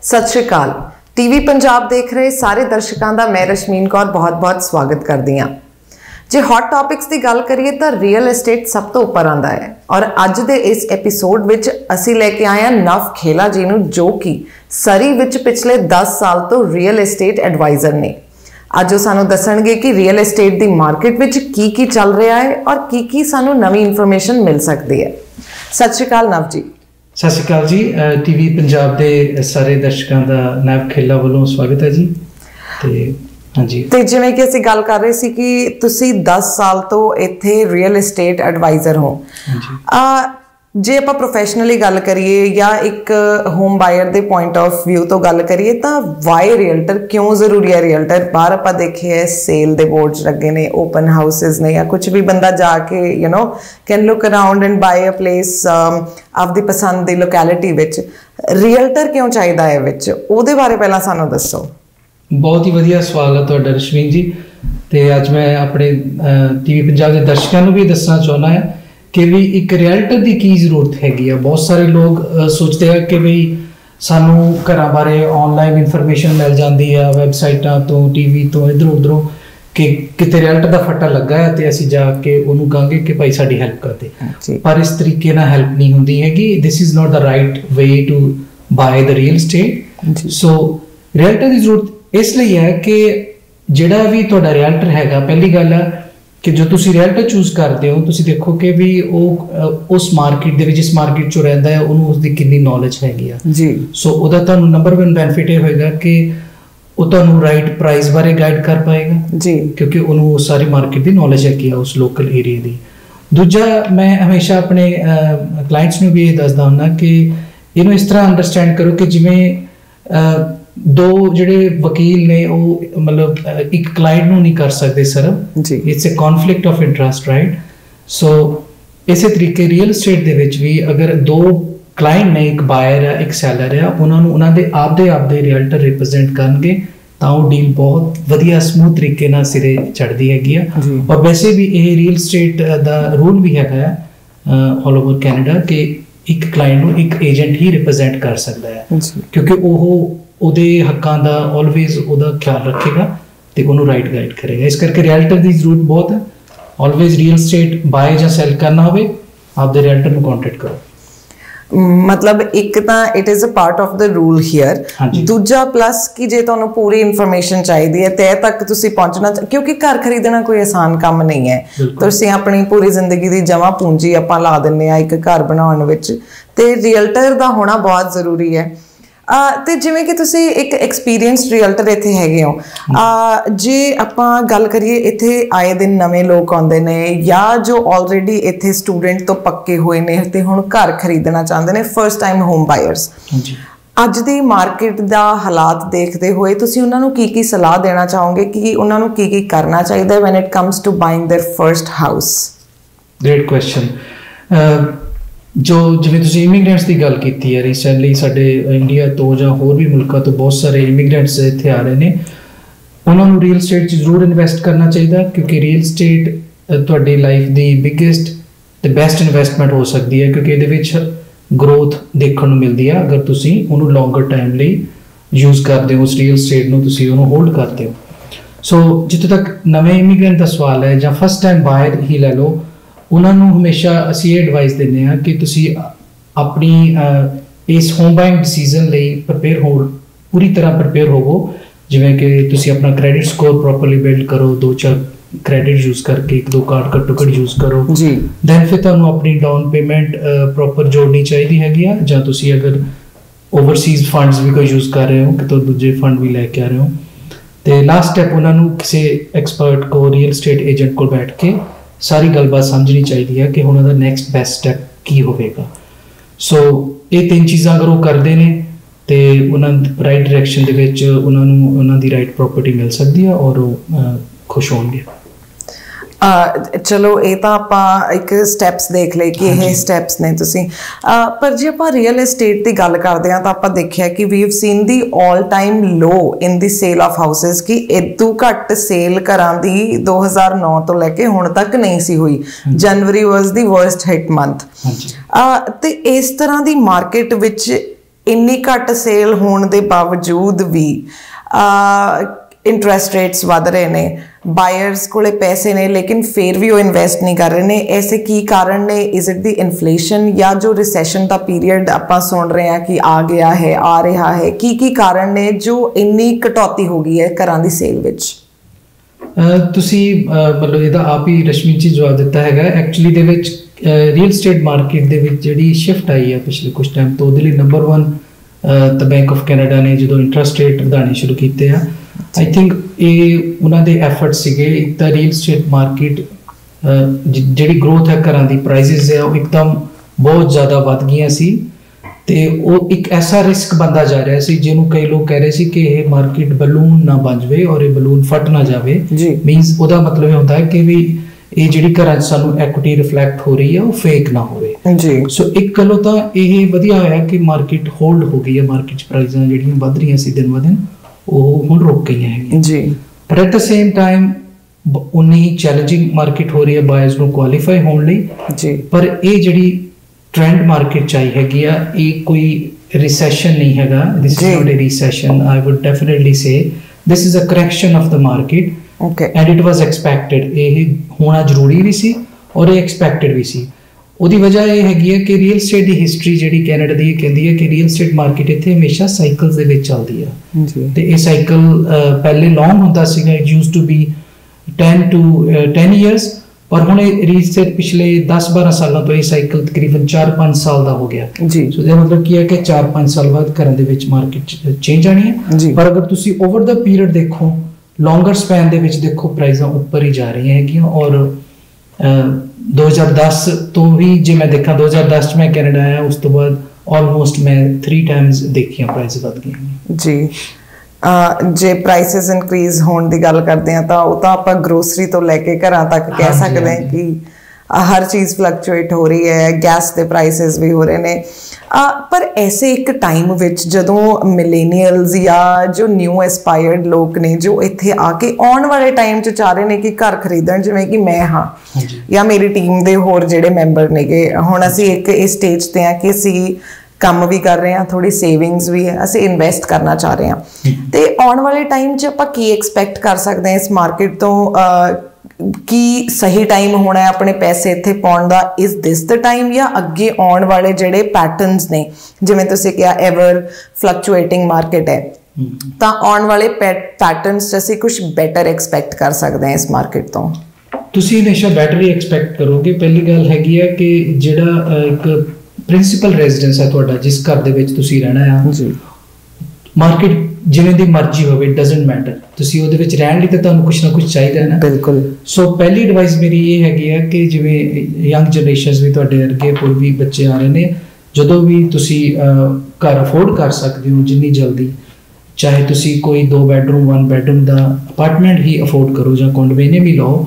सत श्री अकाल। टीवी पंजाब देख रहे सारे दर्शकों का मैं रश्मीन कौर बहुत बहुत स्वागत करती हाँ। जे हॉट टॉपिक्स की गल करिए तो रियल एस्टेट सब तो उपर आता है और अज दे इस एपीसोड विच असी लेके आए हैं नव खेला जी नूं, जो कि सरी विच पिछले 10 साल तो रियल एस्टेट एडवाइजर ने। अज वो सानू दसणगे कि रियल एस्टेट की मार्केट विच की चल रहा है और की सानू नवी इन्फॉर्मेशन मिल सकती है। सत श्री अकाल नव जी। सत श्री अकाल जी। टीवी पंजाब के सारे दर्शकों का नव खेला वालों स्वागत है जी। हाँ जी, तो जिवें कि असीं गल कर रहे सी कि तुसीं 10 साल तो इत्थे रियल एस्टेट एडवाइजर हो। जे आपां प्रोफैशनली गल करिए या एक होम बायर दे पॉइंट ऑफ व्यू तो गल करिए तो वाई रियल्टर क्यों जरूरी है? रियल्टर बाहर आपां देखिए सेल दे बोर्ड्स लगे ने, ओपन हाउसिस ने, या कुछ भी बंदा जाके can look around and buy a place आपदी पसंद दी लोकैलिटी विच। रियल्टर क्यों चाहिदा है विच, ओहदे बारे पहला सानू दसो। बहुत ही वधिया सवाल है तुहाडा रश्मीन जी। तो अज मैं अपने टीवी पंजाब के दर्शकों को भी दसना चाहना है कि भी एक रियल्टर की जरूरत हैगी है। बहुत सारे लोग सोचते हैं कि भी सानू घरां बारे ऑनलाइन इन्फॉर्मेशन मिल जाती है वैबसाइटां तो, टीवी तो, इधरों उधरों कि किते रियल्टर का फटा लगा है तो असीं जाके उन्होंने कहांगे कि भाई साडी हेल्प कर दे, पर इस तरीके ना हेल्प नहीं होंदी हैगी। This is not the right way to buy the real estate. So realtor की जरूरत इसलिए है कि जिहड़ा भी तुहाडा रियल्टर हैगा, पहली गल है कि जो तुसी रियल्टर चूज करते हो तुसी देखो कि भी उस मार्केट दे विच जिस मार्केट चो रहिंदा है उन्होंने उसकी कितनी नॉलेज हैगी आ जी। सो उहदा तुहानू नंबर 1 बेनिफिट ये होएगा कि वो तुहानू राइट प्राइस बारे गाइड कर पाएगा जी, क्योंकि उन्होंने सारी मार्केट की नॉलेज हैगी आ उस लोकल एरिया की। दूजा, मैं हमेशा अपने क्लाइंट्स नू भी ये दसदा हुंदा कि इहनू इस तरह अंडरस्टैंड करो कि जिवें दो जिहड़े वकील ने वो मतलब एक क्लाइंट नूं नहीं कर सकते सर्व जी। It's a conflict of interest, right? So इसे तरीके रियल एस्टेट दे विच भी अगर दो क्लाइंट ने, एक बायर है एक सैलर है, उन्होंने आपदे रियल्टर रिप्रजेंट करनगे तां वो डील बहुत वधिया स्मूथ तरीके नाल सिरे चढ़दी हैगी आ। और वैसे भी ये रियल एस्टेट दा रूल भी हैगा ऑल ओवर कैनेडा कि एक क्लाइंट नूं एक एजेंट ही रिप्रजेंट कर सकदा है, क्योंकि वो ਉਹਦੇ ਹੱਕਾਂ ਦਾ ਆਲਵੇਜ਼ ਉਹਦਾ ਖਿਆਲ ਰੱਖੇਗਾ ਤੇ ਉਹਨੂੰ ਰਾਈਟ ਗਾਈਡ ਕਰੇਗਾ। ਇਸ ਕਰਕੇ ਰਿਅਲਟਰ ਦੀ ਜ਼ਰੂਰਤ ਬਹੁਤ ਹੈ। ਆਲਵੇਜ਼ ਰੀਅਲ ਸਟੇਟ ਬਾਏ ਜਾਂ ਸੈਲ ਕਰਨਾ ਹੋਵੇ ਆਪਦੇ ਰਿਅਲਟਰ ਨੂੰ ਕੰਟੈਕਟ ਕਰੋ। मतलब एक तो it is a part of the rule here. दूजा प्लस कि जे तुहानू पूरी इन्फॉर्मेशन चाहिए तय तक तुसी पहुंचना, क्योंकि घर खरीदना कोई आसान काम नहीं है। तुसी अपनी पूरी जिंदगी की जमा पूंजी आपां ला दिंदे आ एक घर बनाउण विच, ते रियल्टर दा होना बहुत जरूरी है। तो जिमें कि तुसी एक एक्सपीरियंसड रियल्टर इत्थे हैगे हो, जे आपां गल करिए इत्थे आए दिन नवे लोग आउंदे ने या जो ऑलरेडी इत्थे स्टूडेंट तो पक्के हुए ने ते हुण घर खरीदना चाहते ने, फर्स्ट टाइम होम बायर्स, अज दी मार्केट दा हालात देखते हुए तुसी उन्हां नूं की सलाह देना चाहोगे कि उन्हां नूं की करना चाहिए when it comes to buying their first house? Great question. जो जिवें तुसीं इमीग्रेंट्स की गल की है, रिसेंटली साडे इंडिया तो जां होर भी मुल्कां तो बहुत सारे इमीग्रेंट्स इत्थे आ रहे हैं। उन्होंने रियल एस्टेट जरूर इन्वेस्ट करना चाहिए, क्योंकि रियल एस्टेट तुहाडी लाइफ की बिगेस्ट ते बेस्ट इन्वेस्टमेंट हो सकती है, क्योंकि इहदे विच ग्रोथ देखने को मिलती है अगर तुसीं उहनूं लॉन्गर टाइम लई यूज़ करते हो, उस रियल एस्टेट नूं तुसीं उहनूं होल्ड करते हो। सो जित्थों तक नवे इमीग्रेंट का सवाल है जां फर्स्ट टाइम बायर ही लै लो, उन्होंने हमेशा असी ये एडवाइस देने हैं कि तुसी अपनी इस होम बाइंग डिसीजन लई प्रिपेयर हो, पूरी तरह प्रिपेयर होवो। जिवें कि तुसी अपना क्रेडिट स्कोर प्रॉपरली बिल्ड करो, 2-4 क्रेडिट यूज़ करके 1-2 कार्ड घट्टो घट यूज़ करो जी। दैन फिर तुहानूं अपनी डाउन पेमेंट प्रॉपर जोड़नी चाहिए हैगी आ, जां तुसी अगर ओवरसीज़ फंड्स भी कोई यूज़ कर रहे हो कि तो दूजे फंड भी लैके आ रहे हो, तो लास्ट स्टैप उन्होंने किसी एक्सपर्ट को, रियल एस्टेट एजेंट को बैठ के सारी गलबात समझनी चाहिए है कि उन्होंने नैक्सट बेस्ट स्टैप की होगा। सो ये 3 चीज़ां अगर वो करते हैं तो उन्होंने राइट डायरैक्शन के उन्होंने राइट प्रॉपर्टी मिल सकती है और वो खुश होंगे। चलो ये तो आप एक स्टैप्स देख ले कि ये स्टैप्स ने तुसी, पर जे आप रियल एस्टेट की गल करते हैं तो आप देखिया कि we have seen the all time low in the sale of houses कि इदू घट सेल घरां दी 2009 तो लैके हुण तक नहीं सी हुई। January was the worst hit month. ते इस तरह दी मार्केट विच ਇੰਨੀ ਘੱਟ ਸੇਲ ਹੋਣ ਦੇ ਬਾਵਜੂਦ ਵੀ ਇੰਟਰਸਟ ਰੇਟਸ ਵਧ ਰਹੇ ਨੇ, ਬਾਇਰਸ ਕੋਲੇ ਪੈਸੇ ਨੇ ਲੇਕਿਨ ਫਿਰ ਵੀ ਉਹ ਇਨਵੈਸਟ ਨਹੀਂ ਕਰ ਰਹੇ ਨੇ। ਐਸੇ ਕੀ ਕਾਰਨ ਨੇ? ਇਜ਼ ਇਟ ਦੀ ਇਨਫਲੇਸ਼ਨ ਜਾਂ ਜੋ ਰਿਸੈਸ਼ਨ ਦਾ ਪੀਰੀਅਡ ਆਪਾਂ ਸੁਣ ਰਹੇ ਹਾਂ ਕਿ ਆ ਗਿਆ ਹੈ, ਆ ਰਿਹਾ ਹੈ, ਕੀ ਕਾਰਨ ਨੇ ਜੋ ਇੰਨੀ ਕਟੌਤੀ ਹੋ ਗਈ ਹੈ ਘਰਾਂ ਦੀ ਸੇਲ ਵਿੱਚ? ਤੁਸੀਂ ਮਤਲਬ ਇਹਦਾ ਆਪ ਹੀ ਰਸ਼ਮੀ ਜੀ ਜਵਾਬ ਦਿੱਤਾ ਹੈਗਾ। ਐਕਚੁਅਲੀ ਦੇ ਵਿੱਚ ਰੀਅਲ ਸਟੇਟ ਮਾਰਕੀਟ ਦੇ ਵਿੱਚ ਜਿਹੜੀ ਸ਼ਿਫਟ ਆਈ ਹੈ ਪਿਛਲੇ ਕੁਝ ਟਾਈਮ ਤੋਂ, ਉਹਦੇ ਲਈ ਨੰਬਰ 1 ਤਾਂ ਬੈਂਕ ਆਫ ਕੈਨੇਡਾ ਨੇ ਜਦੋਂ ਇੰਟਰਸਟ ਰੇਟ ਵਧਾਉਣੇ ਸ਼ੁਰੂ ਕੀਤੇ ਆ, ਆਈ ਥਿੰਕ ਇਹ ਉਹਨਾਂ ਦੇ ਐਫਰਟ ਸੀਗੇ। ਇੱਕ ਤਾਂ ਰੀਅਲ ਸਟੇਟ ਮਾਰਕੀਟ ਜਿਹੜੀ ਗਰੋਥ ਹੈ ਘਰਾਂ ਦੀ ਪ੍ਰਾਈਸਿਸ ਹੈ ਉਹ ਇੱਕਦਮ ਬਹੁਤ ਜ਼ਿਆਦਾ ਵੱਧ ਗਈਆਂ ਸੀ ਤੇ ਉਹ ਇੱਕ ਐਸਾ ਰਿਸਕ ਬਣਦਾ ਜਾ ਰਿਹਾ ਸੀ ਜਿਹਨੂੰ ਕਈ ਲੋਕ ਕਹਿ ਰਹੇ ਸੀ ਕਿ ਇਹ ਮਾਰਕੀਟ ਬਲੂਨ ਨਾ ਬਣ ਜਾਵੇ ਔਰ ਇਹ ਬਲੂਨ ਫਟ ਨਾ ਜਾਵੇ। ਮੀਨਸ ਉਹਦਾ ਮਤਲਬ ਇਹ ਹੁੰਦਾ ਹੈ ਕਿ ਵੀ ਇਹ ਜਿਹੜੀ ਘਰਾਂ 'ਚ ਸਾਨੂੰ ਐਕੁਇਟੀ ਰਿਫਲੈਕਟ ਹੋ ਰਹੀ ਹੈ ਉਹ ਫੇਕ ਨਾ ਹੋਵੇ ਜੀ। ਸੋ ਇੱਕ ਗੱਲੋਂ ਤਾਂ ਇਹ ਵਧੀਆ ਹੋਇਆ ਕਿ ਮਾਰਕੀਟ ਹੋਲਡ ਹੋ ਗਈ ਹੈ, ਮਾਰਕੀਟ 'ਚ ਪ੍ਰਾਈਸਾਂ ਜਿਹੜੀਆਂ ਵੱਧ ਰਹੀਆਂ ਸੀ ਦਿਨ ਬ ਦਿਨ ਉਹ ਹੁਣ ਰੁਕ ਗਈਆਂ ਹੈਗੀਆਂ ਜੀ। ਪਰ ਐਟ ਦ ਸੇਮ ਟਾਈਮ ਉਨੀ ਹੀ ਚੈਲੰਜਿੰਗ ਮਾਰਕੀਟ ਹੋ ਰਹੀ ਹੈ ਬਾਇਰਸ ਨੂੰ ਕੁਆਲੀਫਾਈ ਹੋਣ ਲਈ ਜੀ। ਪਰ ਇਹ ਜਿਹੜੀ ਟ੍ਰੈਂਡ ਮਾਰਕੀਟ 'ਚ ਆਈ ਹੈਗੀ ਆ, ਇਹ ਕੋਈ ਰਿਸੈਸ਼ਨ ਨਹੀਂ ਹੈਗਾ। This is not a recession, I would definitely say this is a correction of the market and it was expected. ਇਹ ਹੋਣਾ ਜ਼ਰੂਰੀ ਵੀ ਸੀ ਔਰ ਇਹ ਐਕਸਪੈਕਟਡ ਵੀ ਸੀ। ਉਹਦੀ ਵਜ੍ਹਾ ਇਹ ਹੈਗੀ ਹੈ ਕਿ ਰੀਅਲ ਸਟੇਟ ਦੀ ਹਿਸਟਰੀ ਜਿਹੜੀ ਕੈਨੇਡਾ ਦੀ ਕਹਿੰਦੀ ਹੈ ਕਿ ਰੀਅਲ ਸਟੇਟ ਮਾਰਕੀਟ ਇੱਥੇ ਹਮੇਸ਼ਾ ਸਾਈਕਲਸ ਦੇ ਵਿੱਚ ਚੱਲਦੀ ਆ ਤੇ ਇਹ ਸਾਈਕਲ ਪਹਿਲੇ ਲੌਂਗ ਹੁੰਦਾ ਸੀਗਾ, it used to be 10 years, ਪਰ ਹੁਣ ਇਹ ਰੀਅਲ ਸਟੇਟ ਪਿਛਲੇ 10-12 ਸਾਲਾਂ ਤੋਂ ਇਹ ਸਾਈਕਲ ਤਕਰੀਬਨ 4-5 ਸਾਲ ਦਾ ਹੋ ਗਿਆ ਜੀ। ਸੋ ਇਹਦਾ ਮਤਲਬ ਕੀ ਹੈ ਕਿ 4-5 ਸਾਲ ਬਾਅਦ ਘਰਾਂ ਦੇ ਵਿੱਚ ਮਾਰਕੀਟ ਚੇਂਜ ਆਣੀ ਹੈ। ਪਰ ਅਗਰ ਤੁਸੀਂ ਓਵਰ ਦਾ ਪੀਰੀਅਡ ਦੇਖੋ, ਲੌਂਗਰ ਸਪੈਨ ਦੇ ਵਿੱਚ ਦੇਖੋ, ਪ੍ਰਾਈਸਾਂ ਉੱਪਰ ਹੀ ਜਾ ਰਹੀਆਂ ਹੈਗੀਆਂ। ਔਰ 2010 ਤੋਂ ਵੀ ਜੇ ਮੈਂ ਦੇਖਾਂ, 2010 ਚ ਮੈਂ ਕੈਨੇਡਾ ਆਇਆ, ਉਸ ਤੋਂ ਬਾਅਦ ਆਲਮੋਸਟ ਮੈਂ 3 times ਦੇਖੀਆਂ ਪ੍ਰਾਈਸ ਵੱਧ ਗਈਆਂ ਜੀ। ਜੇ ਪ੍ਰਾਈਸਿਸ ਇਨਕਰੀਜ਼ ਹੋਣ ਦੀ ਗੱਲ ਕਰਦੇ ਆ ਤਾਂ ਉਹ ਤਾਂ ਆਪਾਂ ਗਰੋਸਰੀ ਤੋਂ ਲੈ ਕੇ ਘਰਾਂ ਤੱਕ ਕਹਿ ਸਕਦੇ ਹਾਂ ਕਿ ਹਰ ਚੀਜ਼ ਫਲਕਚੁਏਟ ਹੋ ਰਹੀ ਹੈ, ਗੈਸ ਦੇ ਪ੍ਰਾਈਸਿਸ ਵੀ ਹੋ ਰਹੇ ਨੇ। ਪਰ ਐਸੇ ਇੱਕ ਟਾਈਮ ਵਿੱਚ ਜਦੋਂ ਮਿਲੇਨੀਅਲਸ ਜਾਂ ਜੋ ਨਿਊ ਐਸਪਾਇਰਡ ਲੋਕ ਨੇ ਜੋ ਇੱਥੇ ਆ ਕੇ ਆਉਣ ਵਾਲੇ ਟਾਈਮ 'ਚ ਚਾਹ ਰਹੇ ਨੇ ਕਿ ਘਰ ਖਰੀਦਣ, ਜਿਵੇਂ ਕਿ ਮੈਂ ਹਾਂ ਜਾਂ ਮੇਰੀ ਟੀਮ ਦੇ ਹੋਰ ਜਿਹੜੇ ਮੈਂਬਰ ਨੇਗੇ, ਹੁਣ ਅਸੀਂ ਇੱਕ ਇਸ ਸਟੇਜ 'ਤੇ ਹਾਂ ਕਿ ਅਸੀਂ ਕੰਮ ਵੀ ਕਰ ਰਹੇ ਹਾਂ, ਥੋੜੀ ਸੇਵਿੰਗਸ ਵੀ ਹੈ, ਅਸੀਂ ਇਨਵੈਸਟ ਕਰਨਾ ਚਾਹ ਰਹੇ ਹਾਂ। ਤੇ ਆਉਣ ਵਾਲੇ ਟਾਈਮ 'ਚ ਆਪਾਂ ਕੀ ਐਕਸਪੈਕਟ ਕਰ ਸਕਦੇ ਹਾਂ ਇਸ ਮਾਰਕੀਟ ਤੋਂ? ਕੀ ਸਹੀ ਟਾਈਮ ਹੋਣਾ ਹੈ ਆਪਣੇ ਪੈਸੇ ਇੱਥੇ ਪਾਉਣ ਦਾ? ਇਜ਼ ਦਿਸ ਦ ਟਾਈਮ ਜਾਂ ਅੱਗੇ ਆਉਣ ਵਾਲੇ ਜਿਹੜੇ ਪੈਟਰਨਸ ਨੇ, ਜਿਵੇਂ ਤੁਸੀਂ ਕਿਹਾ ਐਵਰ ਫਲਕਚੁਏਟਿੰਗ ਮਾਰਕੀਟ ਹੈ, ਤਾਂ ਆਉਣ ਵਾਲੇ ਪੈਟਰਨਸ 'ਚ ਅਸੀਂ ਕੁਝ ਬੈਟਰ ਐਕਸਪੈਕਟ ਕਰ ਸਕਦੇ ਹਾਂ ਇਸ ਮਾਰਕੀਟ ਤੋਂ? ਤੁਸੀਂ ਹਮੇਸ਼ਾ ਬੈਟਰ ਹੀ ਐਕਸਪੈਕਟ ਕਰੋਗੇ। ਪਹਿਲੀ ਗੱਲ ਹੈਗੀ ਹੈ ਕਿ ਜਿਹੜਾ ਇੱਕ ਪ੍ਰਿੰਸੀਪਲ ਰੈਜ਼ੀਡੈਂਸ ਹੈ ਤੁਹਾਡਾ, ਜਿਸ ਘਰ ਦੇ ਵਿੱਚ ਤੁਸੀਂ ਰਹਿਣਾ ਆ ਜੀ, ਮਾਰਕੀਟ ਜਿਵੇਂ ਦੀ ਮਰਜ਼ੀ ਹੋਵੇ, ਇਟ ਡਜ਼ਨਟ ਮੈਟਰ, ਤੁਸੀਂ ਉਹਦੇ ਵਿੱਚ ਰਹਿਣ ਲਈ ਤਾਂ ਤੁਹਾਨੂੰ ਕੁਛ ਨਾ ਕੁਛ ਚਾਹੀਦਾ ਹੈ ਨਾ। ਬਿਲਕੁਲ। ਸੋ ਪਹਿਲੀ ਐਡਵਾਈਸ ਮੇਰੀ ਇਹ ਹੈਗੀ ਹੈ ਕਿ ਜਿਵੇਂ ਯੰਗ ਜਨਰੇਸ਼ਨਸ ਵੀ ਤੁਹਾਡੇ ਅੱਗੇ ਹੋਰ ਵੀ ਬੱਚੇ ਆ ਰਹੇ ਨੇ, ਜਦੋਂ ਵੀ ਤੁਸੀਂ ਘਰ ਅਫੋਰਡ ਕਰ ਸਕਦੇ ਹੋ ਜਿੰਨੀ ਜਲਦੀ, ਚਾਹੇ ਤੁਸੀਂ ਕੋਈ 2 bedroom 1 bedroom ਦਾ ਅਪਾਰਟਮੈਂਟ ਹੀ ਅਫੋਰਡ ਕਰੋ ਜਾਂ ਕੰਡੋਮੀਨੀਅਮ ਹੀ ਲਓ,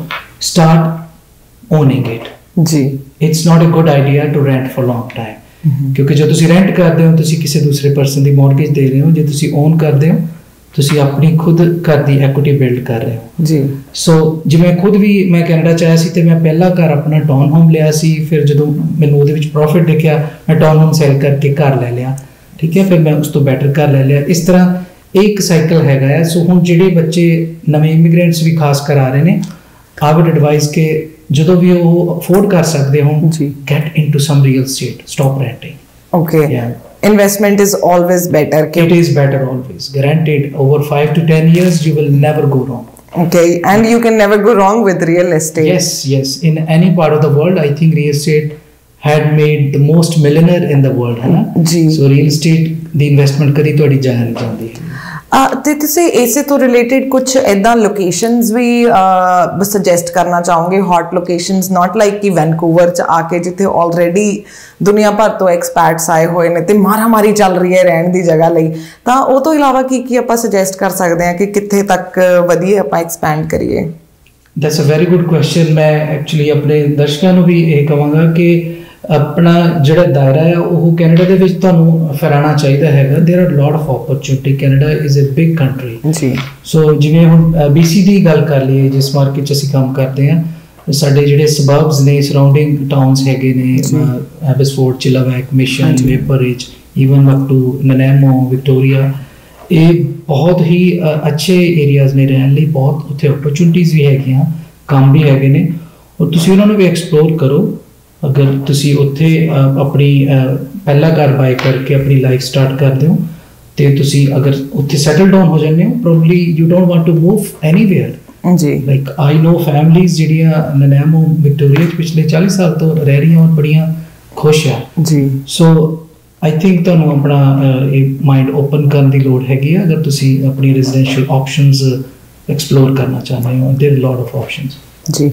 ਸਟਾਰਟ ਓਨਿੰਗ ਇਟ ਜੀ। It's not a good idea to rent for long time, ਕਿਉਂਕਿ ਜੇ ਤੁਸੀਂ ਰੈਂਟ ਕਰਦੇ ਹੋ ਤੁਸੀਂ ਕਿਸੇ ਦੂਸਰੇ ਪਰਸਨ ਦੀ ਮੌਰਗੇਜ ਦੇ ਰਹੇ ਹੋ। ਜੇ ਤੁਸੀਂ ਓਨ ਕਰਦੇ ਹੋ ਤੁਸੀਂ ਆਪਣੀ ਖੁਦ ਘਰ ਦੀ ਐਕੁਇਟੀ ਬਿਲਡ ਕਰ ਰਹੇ ਹੋ ਜੀ। ਸੋ ਜਿਵੇਂ ਖੁਦ ਵੀ ਮੈਂ ਕੈਨੇਡਾ 'ਚ ਆਇਆ ਸੀ ਤੇ ਮੈਂ ਪਹਿਲਾ ਘਰ ਆਪਣਾ ਟਾਊਨ ਹੋਮ ਲਿਆ ਸੀ, ਫਿਰ ਜਦੋਂ ਮੈਨੂੰ ਉਹਦੇ ਵਿੱਚ ਪ੍ਰੋਫਿਟ ਦਿਖਿਆ ਮੈਂ ਟਾਊਨ ਹੋਮ ਸੈਲ ਕਰਕੇ ਘਰ ਲੈ ਲਿਆ, ਠੀਕ ਹੈ, ਫਿਰ ਮੈਂ ਉਸ ਤੋਂ ਬੈਟਰ ਘਰ ਲੈ ਲਿਆ। ਇਸ ਤਰ੍ਹਾਂ ਇਹ ਇੱਕ ਸਾਈਕਲ ਹੈਗਾ ਹੈ। ਸੋ ਹੁਣ ਜਿਹੜੇ ਬੱਚੇ ਨਵੇਂ ਇਮੀਗ੍ਰੈਂਟਸ ਵੀ ਖਾਸ ਕਰ ਆ ਰਹੇ ਨੇ, ਆਈ ਵੁੱਡ ਐਡਵਾਈਸ ਕਿ ਜਦੋਂ ਵੀ ਉਹ ਅਫੋਰਡ ਕਰ ਸਕਦੇ ਹੋ, get into some real estate, stop renting. Okay, investment is always better. It is better always, guaranteed. Over 5 to 10 years you will never go wrong. Okay, and you can never go wrong with real estate. Yes, in any part of the world I think real estate had made the most millionaire in the world, है ना जी। So real estate the investment कदी तोड़ी जाया नहीं जाती है। ਤੇ ਤੁਸੀਂ ਇਸੇ ਤੋਂ ਰਿਲੇਟਡ ਕੁਝ ਇਦਾਂ ਲੋਕੇਸ਼ਨਸ ਵੀ ਸੁਜੈਸਟ ਕਰਨਾ ਚਾਹੋਗੇ? ਹੌਟ ਲੋਕੇਸ਼ਨਸ, ਨਾਟ ਲਾਈਕ ਕਿ ਵੈਨਕੂਵਰ 'ਚ ਆ ਕੇ ਜਿੱਥੇ ਆਲਰੇਡੀ ਦੁਨੀਆ ਭਰ ਤੋਂ ਐਕਸਪੈਟਸ ਆਏ ਹੋਏ ਨੇ ਤੇ ਮਾਰਾਮਾਰੀ ਚੱਲ ਰਹੀ ਹੈ ਰਹਿਣ ਦੀ ਜਗ੍ਹਾ ਲਈ, ਤਾਂ ਉਹ ਤੋਂ ਇਲਾਵਾ ਕੀ ਆਪਾਂ ਸੁਜੈਸਟ ਕਰ ਸਕਦੇ ਹਾਂ ਕਿ ਕਿੱਥੇ ਤੱਕ ਵਧੀਆ ਆਪਾਂ ਐਕਸਪੈਂਡ ਕਰੀਏ? That's a very good question. ਮੈਂ ਐਕਚੁਅਲੀ ਆਪਣੇ ਦਰਸ਼ਕਾਂ ਨੂੰ ਵੀ ਇਹ ਕਹਾਂਗਾ ਕਿ ਆਪਣਾ ਜਿਹੜਾ ਦਾਇਰਾ ਹੈ ਉਹ ਕੈਨੇਡਾ ਦੇ ਵਿੱਚ ਤੁਹਾਨੂੰ ਫੈਲਾਉਣਾ ਚਾਹੀਦਾ ਹੈਗਾ। There are lot of opportunity. Canada is a big country ਜੀ। ਸੋ ਜਿਵੇਂ ਹੁਣ BC ਦੀ ਗੱਲ ਕਰ ਲਈਏ, ਜਿਸ ਮਾਰਕੀਟ 'ਚ ਅਸੀਂ ਕੰਮ ਕਰਦੇ ਹਾਂ, ਸਾਡੇ ਜਿਹੜੇ ਸਬਰਬਸ ਨੇ, ਸਰਾਊਂਡਿੰਗ ਟਾਊਨਸ ਹੈਗੇ ਨੇ, Abbotsford, Chilliwack, Mission, Maple Ridge, even up to Nanaimo, Victoria, ਇਹ ਬਹੁਤ ਹੀ ਅੱਛੇ ਏਰੀਆਜ਼ ਨੇ ਰਹਿਣ ਲਈ, ਬਹੁਤ ਉੱਥੇ ਓਪਰਚੁਨਿਟੀਜ਼ ਵੀ ਹੈਗੀਆਂ, ਕੰਮ ਵੀ ਹੈਗੇ ਨੇ, ਔਰ ਤੁਸੀਂ ਉਹਨਾਂ ਨੂੰ ਵੀ ਐਕਸਪਲੋਰ ਕਰੋ। ਅਗਰ ਤੁਸੀਂ ਉੱਥੇ ਆਪਣੀ ਪਹਿਲਾ ਘਰ ਬਾਏ ਕਰਕੇ ਆਪਣੀ ਲਾਈਫ ਸਟਾਰਟ ਕਰਦੇ ਹੋ ਤੇ ਤੁਸੀਂ ਅਗਰ ਉੱਥੇ ਸੈਟਲ ਡਾਊਨ ਹੋ ਜਾਂਦੇ ਹੋ, probably you don't want to move anywhere ਜੀ। ਲਾਈਕ ਆਈ ਨੋ ਫੈਮਲੀਜ਼ ਜਿਹੜੀਆਂ ਨਨੈਮੋ, ਵਿਕਟੋਰੀਆ 'ਚ ਪਿਛਲੇ 40 ਸਾਲ ਤੋਂ ਰਹਿ ਰਹੀਆਂ ਔਰ ਬੜੀਆਂ ਖੁਸ਼ ਆ ਜੀ। ਸੋ ਆਈ ਥਿੰਕ ਤੁਹਾਨੂੰ ਆਪਣਾ ਇਹ ਮਾਈਂਡ ਓਪਨ ਕਰਨ ਦੀ ਲੋੜ ਹੈਗੀ ਆ ਅਗਰ ਤੁਸੀਂ ਆਪਣੀ ਰੈਜ਼ੀਡੈਂਸ਼ੀਅਲ ਆਪਸ਼ਨਸ ਐਕਸਪਲੋਰ ਕਰਨਾ ਚਾਹੁੰਦੇ ਹੋ। ਦੇयर ਲੋਟ ਆਫ ਆਪਸ਼ਨਸ ਜੀ।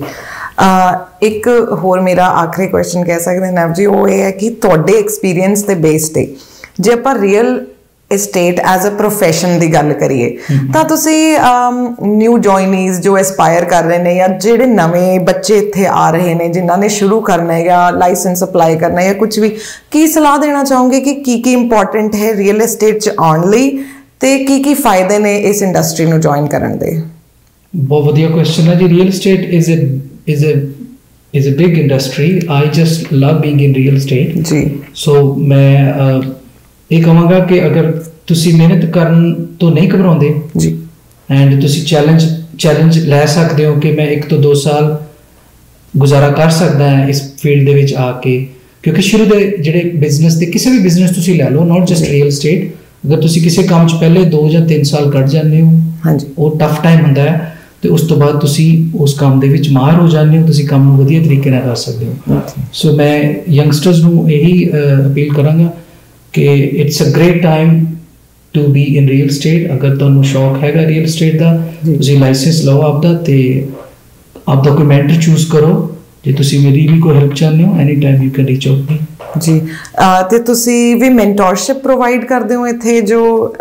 ਇੱਕ ਹੋਰ ਮੇਰਾ ਆਖਰੀ ਕੁਐਸਚਨ ਕਹਿ ਸਕਦੇ ਨਵ ਜੀ, ਉਹ ਇਹ ਹੈ ਕਿ ਤੁਹਾਡੇ ਐਕਸਪੀਰੀਅੰਸ ਦੇ ਬੇਸ ਤੇ ਜੇ ਆਪਾਂ real estate as a profession ਦੀ ਗੱਲ ਕਰੀਏ ਤਾਂ ਤੁਸੀਂ ਨਿਊ ਜੁਆਇਨੀਜ਼ ਜੋ ਐਸਪਾਇਰ ਕਰ ਰਹੇ ਨੇ ਜਾਂ ਜਿਹੜੇ ਨਵੇਂ ਬੱਚੇ ਇੱਥੇ ਆ ਰਹੇ ਨੇ ਜਿਨ੍ਹਾਂ ਨੇ ਸ਼ੁਰੂ ਕਰਨਾ ਹੈ ਜਾਂ ਲਾਇਸੈਂਸ ਅਪਲਾਈ ਕਰਨਾ ਹੈ ਜਾਂ ਕੁਝ ਵੀ, ਕੀ ਸਲਾਹ ਦੇਣਾ ਚਾਹੋਗੇ ਕਿ ਕੀ ਇੰਪੋਰਟੈਂਟ ਹੈ ਰੀਅਲ ਏਸਟੇਟ 'ਚ ਆਉਣ ਲਈ ਤੇ ਕੀ ਫਾਇਦੇ ਨੇ ਇਸ ਇੰਡਸਟਰੀ ਨੂੰ ਜੁਆਇਨ ਕਰਨ ਦੇ? ਬਹੁਤ ਵਧੀਆ ਕੁਐਸਚਨ ਹੈ ਜੀ। Real estate is a big industry. I just love being in real estate ਜੀ। ਸੋ ਮੈਂ ਇਹ ਕਹਾਂਗਾ ਕਿ ਅਗਰ ਤੁਸੀਂ ਮਿਹਨਤ ਕਰਨ ਤੋਂ ਨਹੀਂ ਘਬਰਾਉਂਦੇ ਜੀ ਐਂਡ ਤੁਸੀਂ ਚੈਲੰਜ ਲੈ ਸਕਦੇ ਹੋ ਕਿ ਮੈਂ 1 ਤੋਂ 2 ਸਾਲ ਗੁਜ਼ਾਰਾ ਕਰ ਸਕਦਾ ਹਾਂ ਇਸ ਫੀਲਡ ਦੇ ਵਿੱਚ ਆ ਕੇ, ਕਿਉਂਕਿ ਸ਼ੁਰੂ ਦੇ ਜਿਹੜੇ ਬਿਜ਼ਨਸ ਦੇ ਕਿਸੇ ਵੀ ਬਿਜ਼ਨਸ ਤੁਸੀਂ ਲੈ ਲਓ, ਨਾਟ ਜਸਟ ਰੀਅਲ estate, ਅਗਰ ਤੁਸੀਂ ਕਿਸੇ ਕੰਮ 'ਚ ਪਹਿਲੇ 2 ਜਾਂ 3 ਸਾਲ ਕੱਢ ਜਾਂਦੇ ਹੋ ਹਾਂਜੀ, ਉਹ ਟਫ ਟਾਈਮ ਹੁੰਦਾ ਹੈ ਤੇ ਉਸ ਤੋਂ ਬਾਅਦ ਤੁਸੀਂ ਉਸ ਕੰਮ ਦੇ ਵਿੱਚ ਮਾਹਰ ਹੋ ਜਾਂਦੇ ਹੋ, ਤੁਸੀਂ ਕੰਮ ਨੂੰ ਵਧੀਆ ਤਰੀਕੇ ਨਾਲ ਕਰ ਸਕਦੇ ਹੋ। ਸੋ ਮੈਂ ਯੰਗਸਟਰਸ ਨੂੰ ਇਹੀ ਅਪੀਲ ਕਰਾਂਗਾ ਕਿ it's a great time to be in real estate। ਅਗਰ ਤੁਹਾਨੂੰ ਸ਼ੌਕ ਹੈਗਾ ਰੀਅਲ estate ਦਾ, ਤੁਸੀਂ ਲਾਇਸੈਂਸ ਲਓ ਆਪਦਾ ਤੇ ਆਪਦਾ ਕੋਈ ਮੈਂਟਰ ਚੂਜ਼ ਕਰੋ। ਜੇ ਤੁਸੀਂ ਮੇਰੀ ਵੀ ਕੋਈ ਹੈਲਪ ਚਾਹੁੰਦੇ ਹੋ, any time you can reach out me ਜੀ। ਤੇ ਤੁਸੀਂ ਵੀ ਮੈਂਟੋਰਸ਼ਿਪ ਪ੍ਰੋਵਾਈਡ ਕਰਦੇ ਹੋ ਇੱਥੇ ਜੋ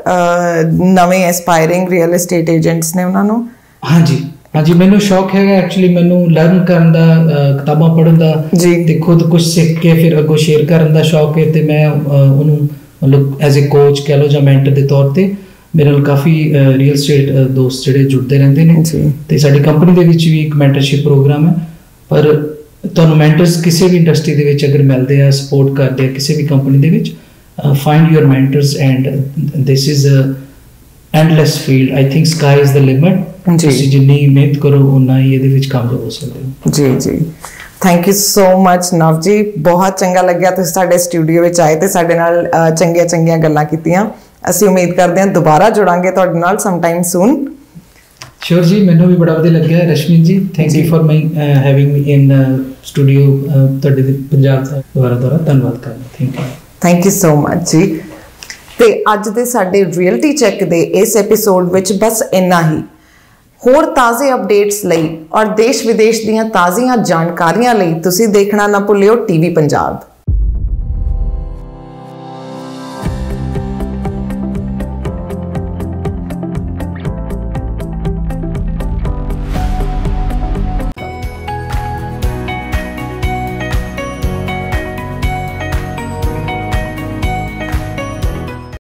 ਨਵੇਂ ਐਸਪਾਇਰਿੰਗ ਰੀਅਲ estate ਏਜੰਟਸ ਨੇ ਉਹਨਾਂ ਨੂੰ? ਹਾਂਜੀ, ਮੈਨੂੰ ਸ਼ੌਕ ਹੈਗਾ ਐਕਚੁਅਲੀ, ਮੈਨੂੰ ਲਰਨ ਕਰਨ ਦਾ, ਕਿਤਾਬਾਂ ਪੜ੍ਹਨ ਦਾ ਤੇ ਖੁਦ ਕੁਝ ਸਿੱਖ ਕੇ ਫਿਰ ਅੱਗੋਂ ਸ਼ੇਅਰ ਕਰਨ ਦਾ ਸ਼ੌਕ ਹੈ ਤੇ ਮੈਂ ਉਹਨੂੰ ਮਤਲਬ ਐਜ਼ ਏ ਕੋਚ ਕਹਿ ਲਓ ਜਾਂ ਮੈਂਟਰ ਦੇ ਤੌਰ ਤੇ ਮੇਰੇ ਨਾਲ ਕਾਫੀ ਰੀਅਲ estate ਦੋਸਤ ਜਿਹੜੇ ਜੁੜਦੇ ਰਹਿੰਦੇ ਨੇ ਤੇ ਸਾਡੀ ਕੰਪਨੀ ਦੇ ਵਿੱਚ ਵੀ ਇੱਕ ਮੈਂਟਰਸ਼ਿਪ ਪ੍ਰੋਗਰਾਮ ਹੈ। ਪਰ ਤੁਹਾਨੂੰ ਮੈਂਟਰਸ ਕਿਸੇ ਵੀ ਇੰਡਸਟਰੀ ਦੇ ਵਿੱਚ ਅਗਰ ਮਿਲਦੇ ਆ, ਸਪੋਰਟ ਕਰਦੇ ਆ ਕਿਸੇ ਵੀ ਕੰਪਨੀ ਦੇ ਵਿੱਚ, find your mentors and this is endless field. I think sky is the limit. ਤੁਸੀਂ ਜਿੰਨੀ ਮਿਹਨਤ ਕਰੋ ਉਨਾ ਹੀ ਇਹਦੇ ਵਿੱਚ ਕਾਮਯਾਬ ਹੋ ਸਕਦੇ ਹੋ ਜੀ। ਥੈਂਕ ਯੂ ਸੋ ਮਚ ਨਵ ਜੀ, ਬਹੁਤ ਚੰਗਾ ਲੱਗਿਆ ਤੁਸੀਂ ਸਾਡੇ ਸਟੂਡੀਓ ਵਿੱਚ ਆਏ ਤੇ ਸਾਡੇ ਨਾਲ ਚੰਗੀਆਂ ਗੱਲਾਂ ਕੀਤੀਆਂ। ਅਸੀਂ ਉਮੀਦ ਕਰਦੇ ਹਾਂ ਦੁਬਾਰਾ ਜੁੜਾਂਗੇ ਤੁਹਾਡੇ ਨਾਲ ਸਮ ਟਾਈਮ ਸੂਨ। ਸ਼ੋਰ ਜੀ, ਮੈਨੂੰ ਵੀ ਬੜਾ ਵਧੀਆ ਲੱਗਿਆ ਰਸ਼ਮੀਨ ਜੀ। Thank you for having me in studio ਤੁਹਾਡੇ ਪੰਜਾਬ ਦਾ ਦੁਬਾਰਾ ਧੰਨਵਾਦ ਕਰਦਾ। ਥੈਂਕ ਯੂ ਸੋ ਮਚ ਜੀ। ਤੇ ਅੱਜ ਦੇ ਸਾਡੇ ਰਿਐਲਿਟੀ ਚੈੱਕ ਦੇ ਇਸ ਐਪੀਸੋਡ ਵਿੱਚ ਬਸ ਇੰਨਾ ਹੀ। ਹੋਰ ਤਾਜ਼ੇ ਅਪਡੇਟਸ ਲਈ ਔਰ ਦੇਸ਼ ਵਿਦੇਸ਼ ਦੀਆਂ ਤਾਜ਼ੀਆਂ ਜਾਣਕਾਰੀਆਂ ਲਈ ਤੁਸੀਂ ਦੇਖਣਾ ਨਾ ਭੁੱਲਿਓ ਟੀਵੀ ਪੰਜਾਬ।